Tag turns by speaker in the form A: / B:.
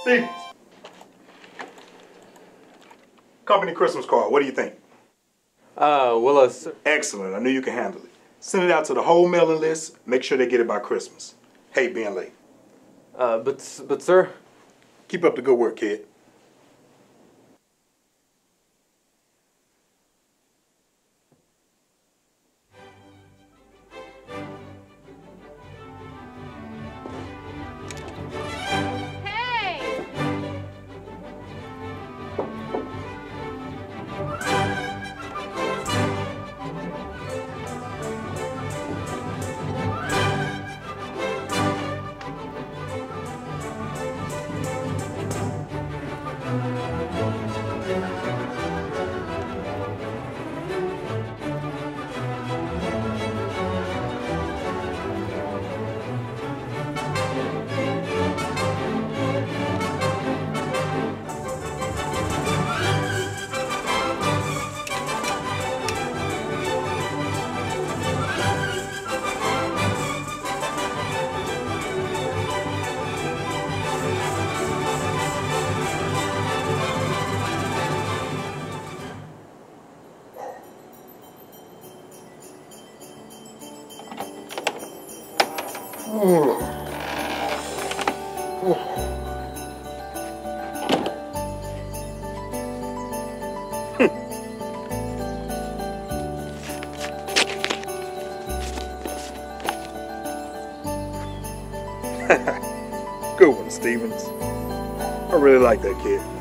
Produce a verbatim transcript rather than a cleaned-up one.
A: Stevens. Company Christmas card, what do you think?
B: Uh, well, uh, sir.
A: Excellent, I knew you could handle it. Send it out to the whole mailing list. Make sure they get it by Christmas. Hate being late.
B: Uh, but, but sir.
A: Keep up the good work, kid. Good one, Stevens. I really like that kid.